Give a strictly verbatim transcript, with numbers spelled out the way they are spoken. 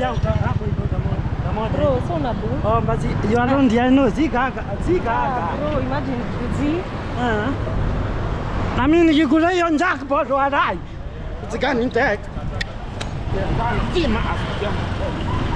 ciao hapo iko kama Bro, so una bu. oh but you are on the no zika zika Ah, bro, imagine zi. ah na mimi nikikula hiyo jackpot wadai zika ni tek ya zima